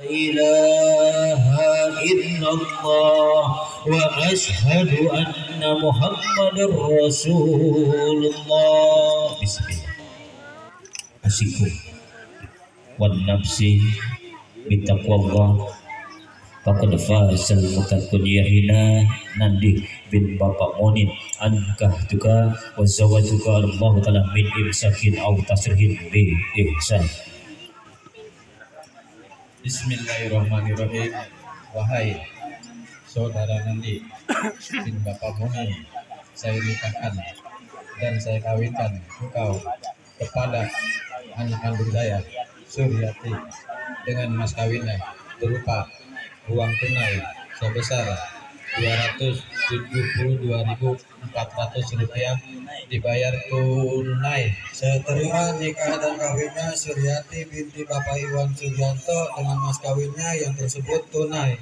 ilaha illallah wa ashhadu anna Muhammadar Rasulullah. Bismillah. Asikum wan nafsi bitaqwallah faqad fazal muttaqun yahina nandi bin Bapak Monin ankah tuka wa zawajuka Allah ta'ala min imsakin aw tasrihin bi ihsan. Bismillahirrahmanirrahim. Wahai saudara Nandi bin Bapak Monin, saya nikahkan dan saya kawinkan engkau kepada anak kandung saya, Suryati, dengan mas kawinnya berupa uang tunai sebesar Rp272.400 dibayar tunai. Seterima nikah dan kawinnya Suryati binti Bapak Iwan Sugianto dengan mas kawinnya yang tersebut tunai.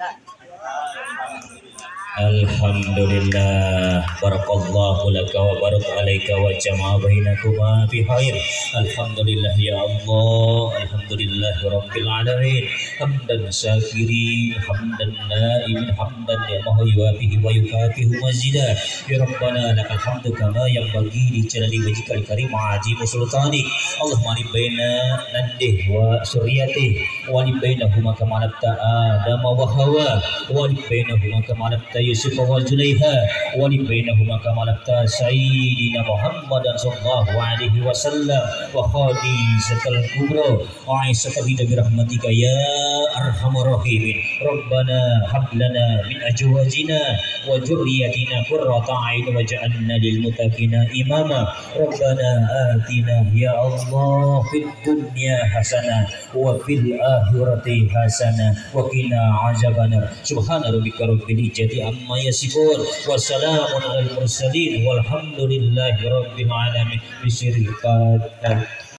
Alhamdulillah, barakallahu laka wa barak alaika wa jama'a bainakuma fi khair. Alhamdulillah ya Allah, alhamdulillah rabbil alamin. Hamdan syakirin, hamdan naimin, hamdan ya maha yuafihi wa yukafihu mazida. Ya Rabbana lakal hamdu kama yanbaghi li jalali wajhikal karim wa azimi sultanik. Allahumma li baina Nandih wa Suryati wa li bainahuma kama nabta Adam wa Hawa wa li bainahuma kama nabta Yusuf wa Zulaiha wa li bainahuma kama nabta Sayyidina Muhammadan sallallahu alaihi wasallam wa Khadijatul Kubra wa Aisyah bi rahmatika ya arhamar rahimin. Rabbana hab lana min azwajina wa dhurriyyatina qurrata a'yun waj'alna lil muttaqina imama. Rabbana atina ya Allah fid dunya hasanah wa fil akhirati hasanah wa qina azabannar. Subhana rabbika rabbil izzati amma yasifun wa salamun alal mursalin walhamdulillahi rabbil alamin. Bismillahirrahmanirrahim.